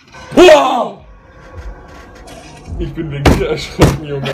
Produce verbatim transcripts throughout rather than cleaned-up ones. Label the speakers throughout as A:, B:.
A: Wow! Ich bin wegen dir erschrocken, Junge.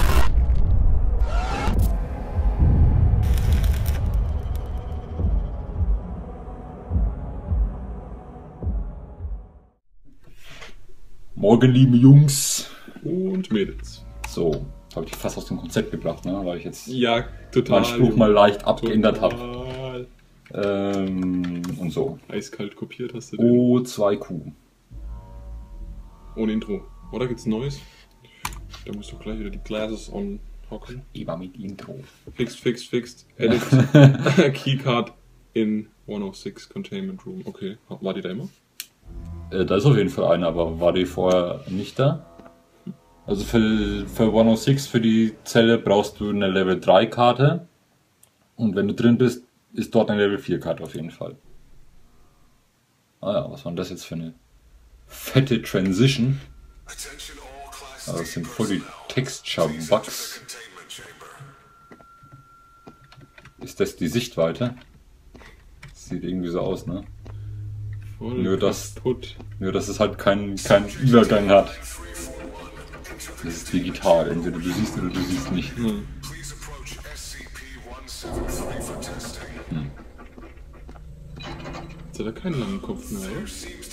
A: Morgen, liebe Jungs
B: und Mädels.
A: So, habe ich fast aus dem Konzept gebracht, ne? Weil ich jetzt
B: ja, total,
A: meinen Spruch mal leicht abgeändert habe.
B: Total.
A: Ähm, und so.
B: Eiskalt kopiert hast du den.
A: O zwei Q.
B: Ohne Intro. Oder gibt's Neues? Da musst du gleich wieder die Glasses on hocken.
A: Immer mit Intro.
B: Fixed, fixed, fixed. Edit. Keycard in hundertsechs Containment Room. Okay, war die da immer?
A: Äh, da ist auf jeden Fall eine, aber war die vorher nicht da? Also für, für hundertsechs, für die Zelle, brauchst du eine Level drei Karte. Und wenn du drin bist, ist dort eine Level vier Karte auf jeden Fall. Ah ja, was war denn das jetzt für eine fette Transition? Aber das sind voll die Texture-Bugs. Ist das die Sichtweite? Sieht irgendwie so aus, ne?
B: Voll
A: nur, dass,
B: kaputt.
A: nur dass es halt keinen keinen Übergang hat. Das ist digital, entweder du siehst oder du siehst nicht.
B: Hm.
A: Hm.
B: Jetzt hat er keinen langen Kopf mehr, oder?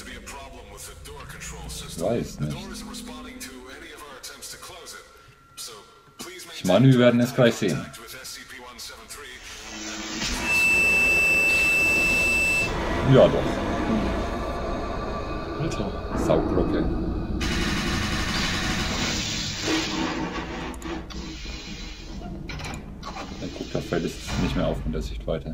A: Ich weiß nicht. Ich meine, wir werden es gleich sehen. Ja doch.
B: Alter.
A: Sauglocke. Ja, guck, da fällt es nicht mehr auf mit der Sichtweite.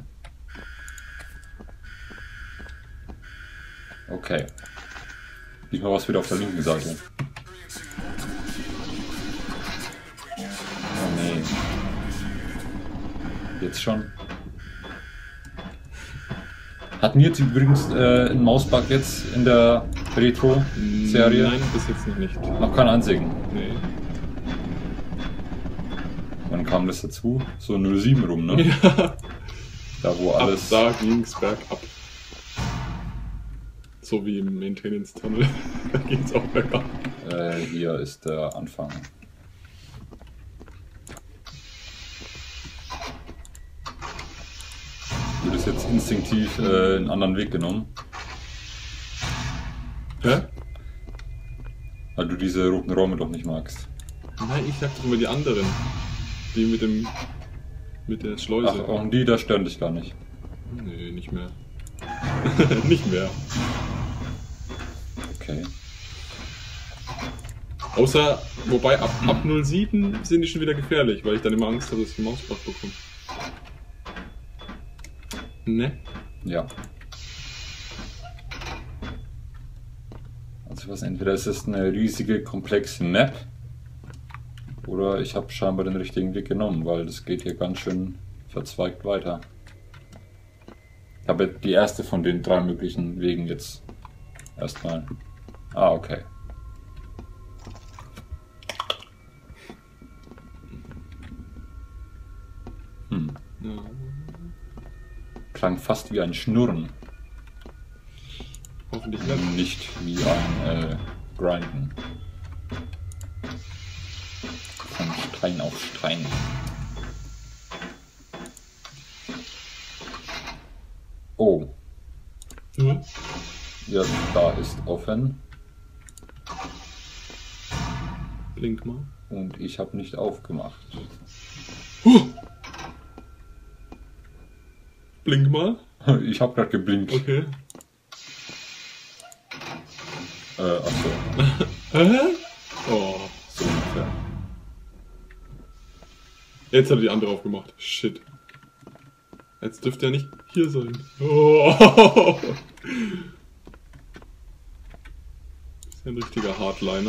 A: Okay. Diesmal was wieder auf der linken Seite. Oh nee. Jetzt schon. Hatten wir jetzt übrigens äh, einen Mausbug jetzt in der Retro-Serie?
B: Nein, bis jetzt noch nicht.
A: Noch keinen einzigen.
B: Nee.
A: Wann kam das dazu? So null sieben rum, ne?
B: Ja.
A: Da wo alles.
B: Ab da ging's bergab. So wie im Maintenance Tunnel. Da geht's auch bergab.
A: Äh, hier ist der Anfang. Du hast jetzt instinktiv äh, einen anderen Weg genommen.
B: Hä?
A: Weil du diese roten Räume doch nicht magst.
B: Nein, ich sag doch immer die anderen. Die mit dem. mit der Schleuse.
A: Ach, auch die, da stören dich gar nicht.
B: Nee, nicht mehr. Nicht mehr.
A: Okay.
B: Außer, wobei ab, ab null sieben sind die schon wieder gefährlich, weil ich dann immer Angst habe, dass ich einen Mausbug bekomme. Ne?
A: Ja. Also was, entweder ist es eine riesige, komplexe Map, oder ich habe scheinbar den richtigen Weg genommen, weil das geht hier ganz schön verzweigt weiter. Ich habe die erste von den drei möglichen Wegen jetzt erstmal. Ah, okay. Hm.
B: Ja.
A: Klang fast wie ein Schnurren.
B: Hoffentlich nicht.
A: Nicht wie ein äh, Grinden. Von Stein auf Stein. Oh.
B: Ja.
A: Ja, da ist offen.
B: Blink mal.
A: Und ich habe nicht aufgemacht.
B: Huh. Blink mal.
A: Ich habe gerade geblinkt.
B: Okay.
A: Äh, achso.
B: Hä? Oh.
A: So ungefähr.
B: Jetzt hat er die andere aufgemacht. Shit. Jetzt dürfte er nicht hier sein. Oh. Ist ein richtiger Hardliner.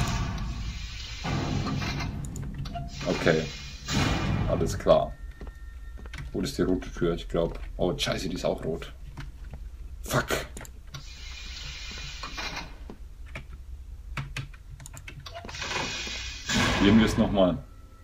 A: Okay. Alles klar. Wo ist die rote Tür? Ich glaube. Oh, scheiße, die ist auch rot. Fuck. Probieren wir es nochmal.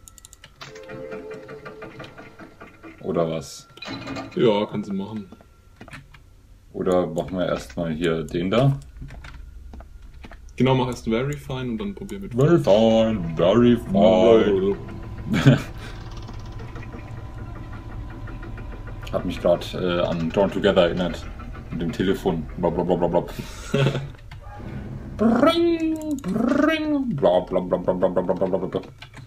A: Oder was?
B: Ja, kannst du machen.
A: Oder machen wir erstmal hier den da?
B: Genau, mach erst very fine und dann probier mit.
A: Very fine, very fine. Hat mich gerade äh, an Drawn Together erinnert. Mit dem Telefon. Blablabla. Bring, bring. Blablabla.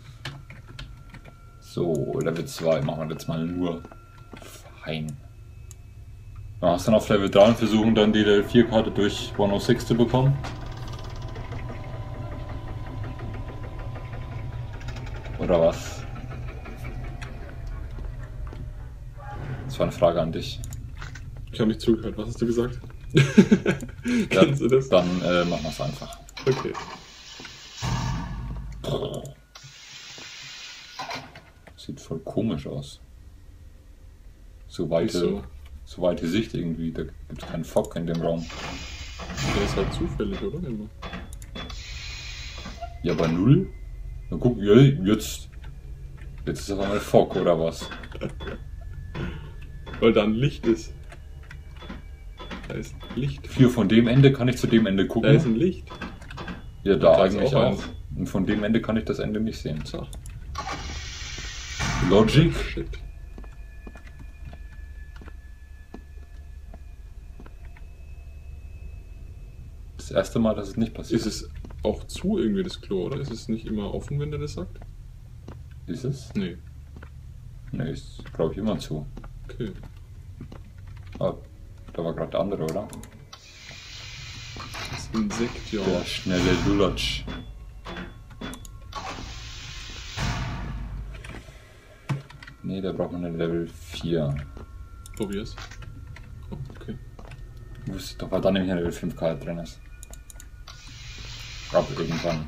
A: So, Level zwei machen wir jetzt mal nur fein. Dann hast du dann auf Level drei und versuchen dann die Level vier Karte durch hundertsechs zu bekommen. Oder was? Das war eine Frage an dich.
B: Ich habe nicht zugehört. Was hast du gesagt?
A: Ja,
B: Kennst du das?
A: Dann äh, machen wir es einfach.
B: Okay.
A: Sieht voll komisch aus. So weite,
B: Wieso?
A: so weite Sicht irgendwie. Da gibt es keinen Fog in dem Raum.
B: Der ist halt zufällig, oder? Immer.
A: Ja, bei null? Na guck, ja, jetzt. Jetzt ist auf einmal Fog oder was?
B: Weil da ein Licht ist. Da ist Licht.
A: Hier von dem Ende kann ich zu dem Ende
B: Da
A: gucken.
B: ist ein Licht.
A: Ja, da
B: Da ist
A: eigentlich
B: auch
A: auch.
B: eins.
A: Und von dem Ende kann ich das Ende nicht sehen.
B: So.
A: Logic?
B: Shit.
A: Das erste Mal, dass es nicht passiert.
B: Ist es auch zu irgendwie das Klo, oder? Ist es nicht immer offen, wenn der das sagt?
A: Ist es?
B: Nee.
A: Ne, ist glaube ich immer zu.
B: Okay.
A: Ah, da war gerade der andere, oder?
B: Das Insekt, ja.
A: Der schnelle Lulatsch. Ne, da braucht man eine Level vier.
B: Probier's. Oh, okay.
A: Ich wusste doch, weil da nämlich eine Level fünf Karte drin ist. Ab irgendwann.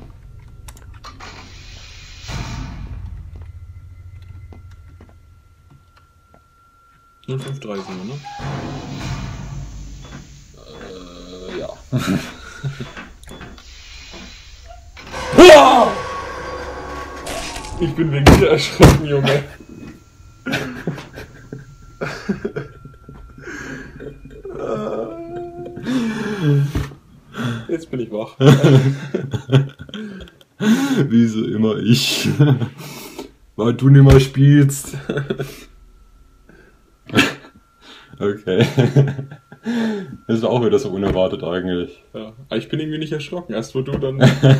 B: null fünf drei sind wir, ne?
A: Äh, ja. Wow!
B: Ich bin wegen dir erschrocken, Junge. Jetzt bin ich wach.
A: Wieso immer ich? Weil du nicht mehr spielst. Okay. Das ist auch wieder so unerwartet eigentlich.
B: Ja, aber ich bin irgendwie nicht erschrocken. Erst wo du dann.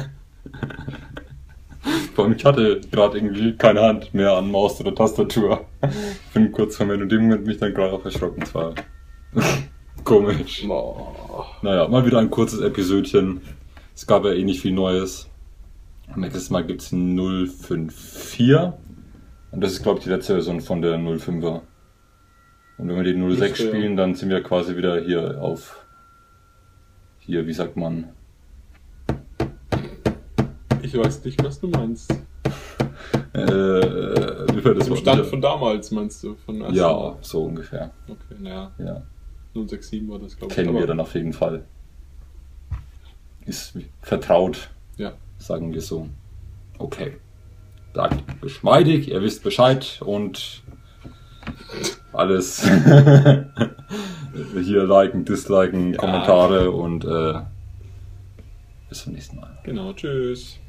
A: Vor allem, ich hatte gerade irgendwie keine Hand mehr an Maus oder Tastatur. Ich bin kurz vor mir und in dem Moment mich dann gerade auch erschrocken. Zwar komisch.
B: Oh.
A: Naja, mal wieder ein kurzes Episodchen. Es gab ja eh nicht viel Neues. Nächstes Mal gibt es null fünf vier. Und das ist, glaube ich, die letzte Version von der null fünfer. Und wenn wir die null sechs
B: Nicht, ja.
A: spielen, dann sind wir quasi wieder hier auf. Hier, wie sagt man?
B: Ich weiß nicht, was du meinst.
A: Äh, wie war das
B: Im
A: Wort
B: Stand
A: wieder?
B: von damals meinst du? Von ersten-
A: Ja, so ungefähr.
B: Okay, naja.
A: Ja.
B: null sechs sieben war das, glaube ich.
A: Kennen
B: Aber-
A: wir dann auf jeden Fall. Ist vertraut,
B: Ja.
A: sagen wir so. Okay. Sagt geschmeidig, ihr wisst Bescheid und alles. Hier liken, disliken,
B: Ja.
A: Kommentare und äh, bis zum nächsten Mal.
B: Genau, tschüss.